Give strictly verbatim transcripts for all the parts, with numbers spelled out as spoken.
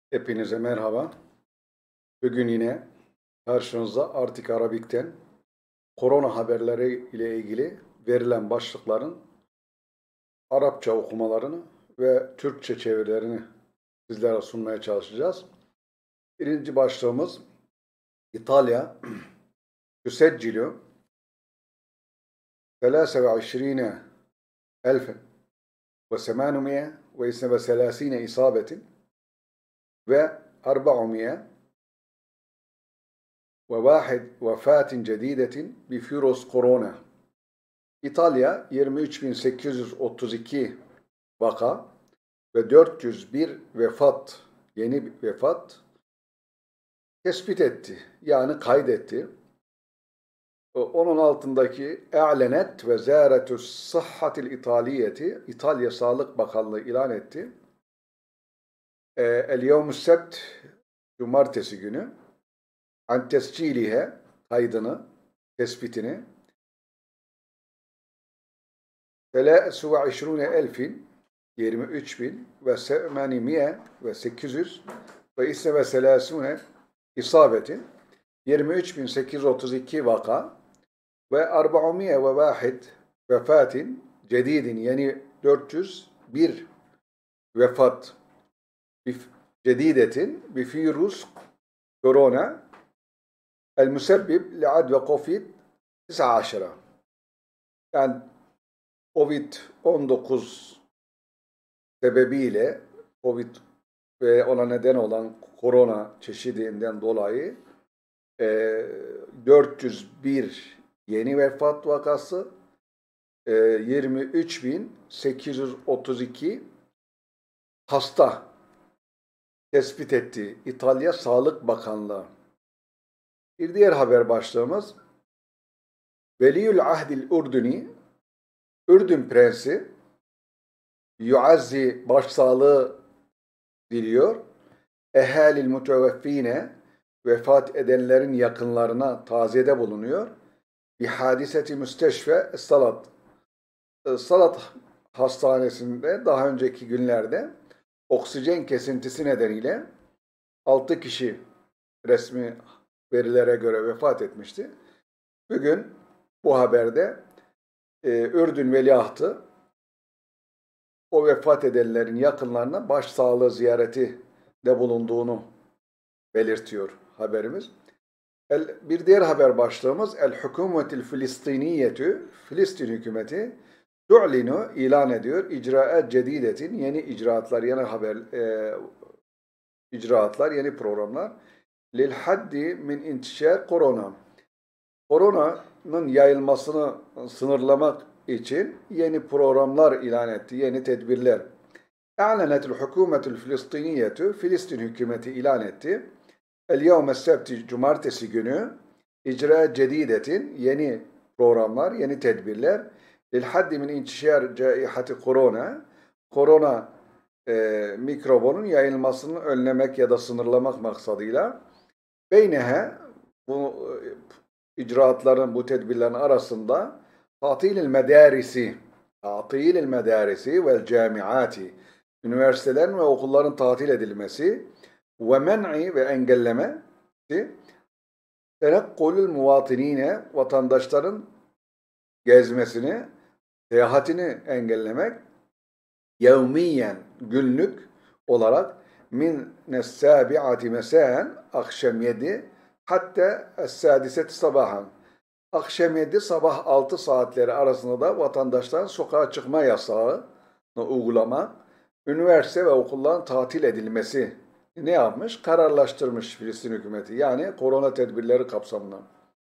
Hepinize merhaba. Bugün yine karşınızda Artık Arabik'ten korona haberleri ile ilgili verilen başlıkların Arapça okumalarını ve Türkçe çevirilerini sizlere sunmaya çalışacağız. Birinci başlığımız İtalya تسجل ثلاثة وعشرين ألفا وثمانمائة واثنين وثلاثين إصابة وأربعمائة وواحد وفاة جديدة بفيروس كورونا. İtalya yirmi üç bin sekiz yüz otuz iki vaka ve dört yüz bir vefat, yeni vefat tespit etti. Yani kaydetti. Onun altındaki e'lenet ve zâretü's sıhhatil İtaliyeti, İtalya Sağlık Bakanlığı ilan etti. El yevmü's sebt, cumartesi günü, an tescilihe, kaydını, tespitini, ثلاثة وعشرين ألف yirmi üç bin ve semanimiye ve sekiz yüz ve isne ve selasune isabetin yirmi üç bin sekiz yüz otuz iki vaka ve arba'umiye ve vahid vefatin cedidin yani dört yüz bir vefat cedidetin bir virüs korona el müsebbib li'ad ve covid dokuz yani covid on dokuz sebebiyle Covid ve ona neden olan korona çeşidinden dolayı e, dört yüz bir yeni vefat vakası, e, yirmi üç bin sekiz yüz otuz iki hasta tespit etti İtalya Sağlık Bakanlığı. Bir diğer haber başlığımız Veliyül Ahdil Ürdünî, Ürdün Prensi yuazzi başsağlığı diliyor. Ehalil muteveffine, vefat edenlerin yakınlarına taziyede bulunuyor. Bir hadiseti müsteşfe Salat. Salat hastanesinde daha önceki günlerde oksijen kesintisi nedeniyle altı kişi resmi verilere göre vefat etmişti. Bugün bu haberde e, Ürdün Veliahtı o vefat edenlerin yakınlarına başsağlığı ziyareti de bulunduğunu belirtiyor haberimiz. El, bir diğer haber başlığımız El Hükümetil Filistiniyetü, Filistin hükümeti tu'linu ilan ediyor icraat cedidetin yeni icraatlar, yeni haber e, icraatlar, yeni programlar lil haddi min intişar korona. Koronanın yayılmasını sınırlamak için yeni programlar ilan etti, yeni tedbirler. E'lenetil hükümetul Filistiniyetü, Filistin hükümeti ilan etti. El yevme sebti, cumartesi günü, icra cedidetin, yeni programlar, yeni tedbirler. Lil haddi min intişar caihati korona, korona e, mikrobunun yayılmasını önlemek ya da sınırlamak maksadıyla beynehe, bu icraatların, bu tedbirlerin arasında tatilil medarisi, tatilil medarisi vel camiati, üniversitelerin ve okulların tatil edilmesi ve men'i ve engellemesi, tenekkulül muvatinine, vatandaşların gezmesini, seyahatini engellemek, yevmiyen, günlük olarak min nessabi'ati mesaen, akşam yedi, hatta es-sadiseti sabahan, akşam yedi sabah altı saatleri arasında da vatandaşların sokağa çıkma yasağını uygulamak, üniversite ve okulların tatil edilmesi ne yapmış? Kararlaştırmış Filistin hükümeti. Yani korona tedbirleri kapsamında.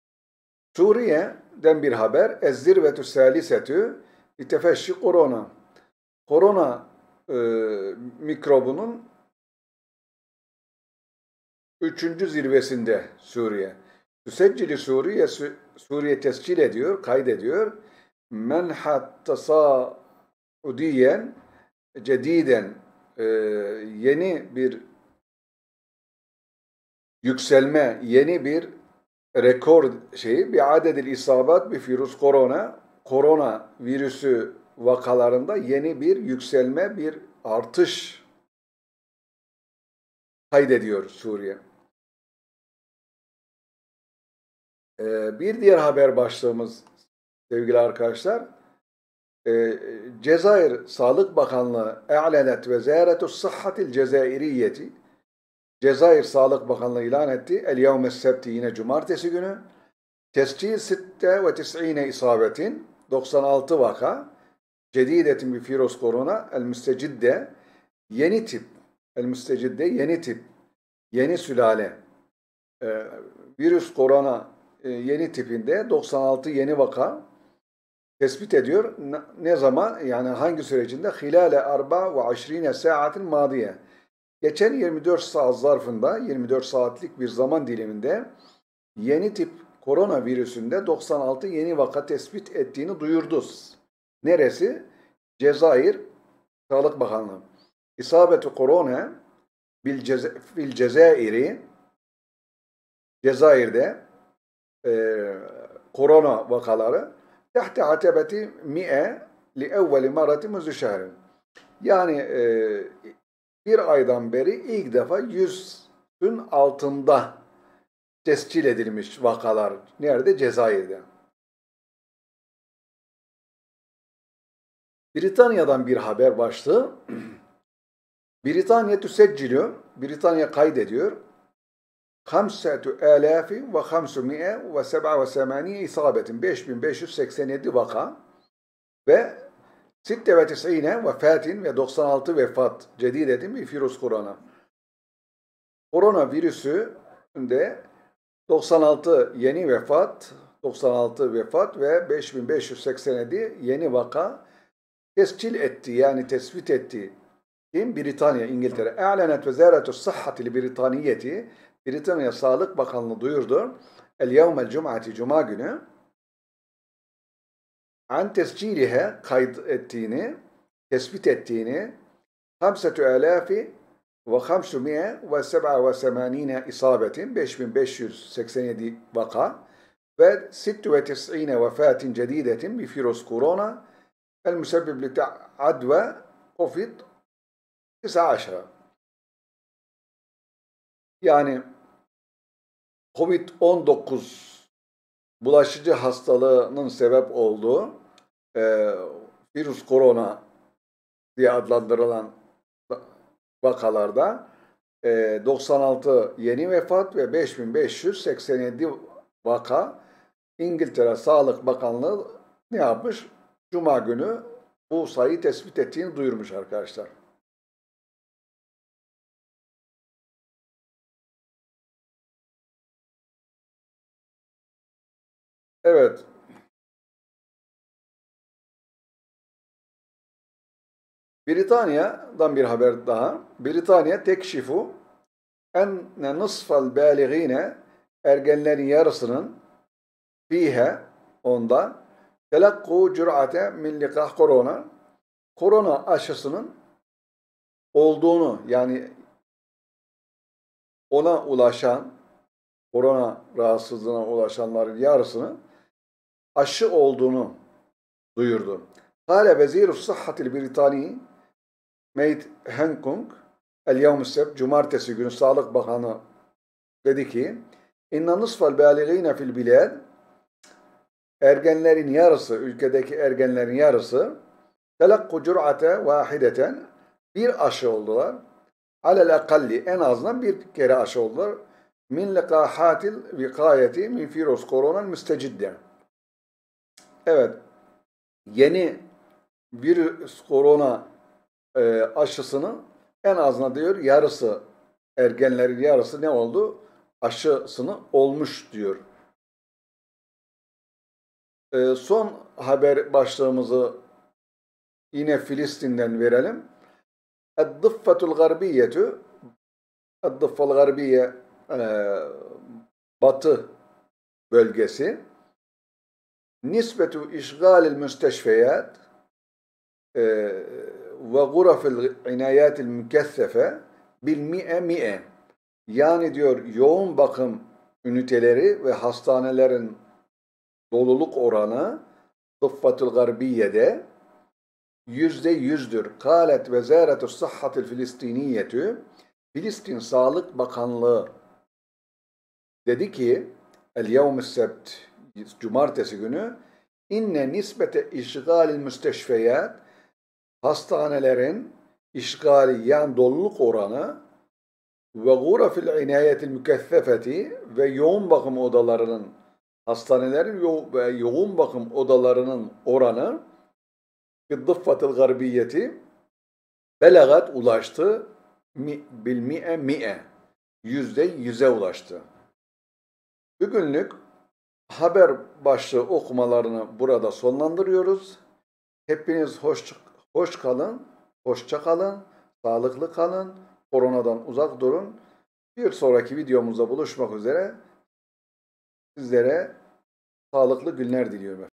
Suriye'den bir haber. Ez-zirvetü salisetü itefeşşi korona. Korona e, mikrobunun üçüncü zirvesinde Suriye. Tüseccili Suriye, Suriye tescil ediyor, kaydediyor. Menhat tasaudiyen cediden e, yeni bir yükselme, yeni bir rekor şeyi, bir adedil isabat bir virüs korona, korona virüsü vakalarında yeni bir yükselme, bir artış kaydediyor Suriye. Ee, bir diğer haber başlığımız sevgili arkadaşlar, e, Cezayir Sağlık Bakanlığı e'lenet vezaretus sıhhatil cezairiyeti, Cezayir Sağlık Bakanlığı ilan etti. El yevmes sebti, yine cumartesi günü. Tescil sitte ve tis'ine isabetin, doksan altı vaka. Cedidetin bir virüs korona. El müstecidde, yeni tip. El müstecidde, yeni tip. Yeni sülale. Ee, virüs korona e, yeni tipinde doksan altı yeni vaka tespit ediyor. Ne, ne zaman? Yani hangi sürecinde? Hilale arba ve aşrine saatin madiye. Geçen yirmi dört saat zarfında, yirmi dört saatlik bir zaman diliminde yeni tip koronavirüsünde doksan altı yeni vaka tespit ettiğini duyurdu. Neresi? Cezayir Sağlık Bakanlığı. İsabeti korona bil, ceza, bil Cezayir'i, Cezayir'de e, korona vakaları tahte atebeti mi'e li evveli marati müzü şehrin. Yani e, bir aydan beri ilk defa yüzün altında tescil edilmiş vakalar. Nerede? Cezayir'de. Britanya'dan bir haber başlığı. Britanya tüseccilü, Britanya kaydediyor. Hamsetü elafi ve hamsu mi'e ve seb'a ve semaniye isabetin, beş bin beş yüz seksen yedi vaka ve sitte ve tis'ine vefatin ve doksan altı vefat cedidetin bir virüs korona. Korona virüsünde doksan altı yeni vefat, doksan altı vefat ve beş bin beş yüz seksen yedi yeni vaka tescil etti, yani tespit etti. Kim? Britanya, İngiltere. E'lenet vezaretu sıhhatil Britaniyeti, Britanya Sağlık Bakanlığı duyurdu. El yevmel cum'ati, cuma günü, an tescilihe, kayıt ettiğini, tespit ettiğini, hamsetü elafi ve hamsumiye ve seb'a ve semanine isabetin, beş bin beş yüz seksen yedi vaka ve sittu ve tis'ine vefatin cedidetin bir virüs korona el müsebbib li adve covid dokuz aşağı. Yani kovid on dokuz bulaşıcı hastalığının sebep olduğu e, virüs korona diye adlandırılan vakalarda e, doksan altı yeni vefat ve beş bin beş yüz seksen yedi vaka. İngiltere Sağlık Bakanlığı ne yapmış? Cuma günü bu sayıyı tespit ettiğini duyurmuş arkadaşlar. Evet. Britanya'dan bir haber daha. Britanya tekşifu enne nısfal bâligîne, ergenlerin yarısının fihe, onda telakku cür'ate min likah korona, korona aşısının olduğunu, yani ona ulaşan, korona rahatsızlığına ulaşanların yarısının aşı olduğunu duyurdu. Kale Vezir-i Sıhhatil Britani Meid Hancock el-yevm sebt, cumartesi günü Sağlık Bakanı dedi ki inna nısfal bâligîne fil bilad, ergenlerin yarısı, ülkedeki ergenlerin yarısı telakku cür'ate vahideten, bir aşı oldular. Alel akalli, en azından bir kere aşı oldular. Min lekahatil vikayeti min virüs korona müstecidde. Evet, yeni virüs korona e, aşısının en azından diyor yarısı, ergenlerin yarısı ne oldu? Aşısını olmuş diyor. E, son haber başlığımızı yine Filistin'den verelim. Eddiffatul garbiyetü, Eddiffatul garbiye e, batı bölgesi, nisbetu işgalil müsteşfeyat e, ve gurafil inayatil mükessefe bil mi'e mi'e, yani diyor yoğun bakım üniteleri ve hastanelerin doluluk oranı Dıffatul Garbiye'de yüzde yüzdür. Kâlet vezaretus sıhhatil filistiniyetu, Filistin Sağlık Bakanlığı dedi ki el-yevm sebt cumartesi günü inne nisbete işgalil müsteşfeyat hastanelerin işgali yani doluluk oranı ve gurafil inayetil mükeffefeti ve yoğun bakım odalarının hastanelerin yo ve yoğun bakım odalarının oranı bir dıffatil garbiyeti belagat ulaştı mi, bil mi'e mi'e yüzde yüze ulaştı. Bugünlük haber başlığı okumalarını burada sonlandırıyoruz. Hepiniz hoş, hoş kalın, hoşça kalın, sağlıklı kalın, koronadan uzak durun. Bir sonraki videomuzda buluşmak üzere sizlere sağlıklı günler diliyorum.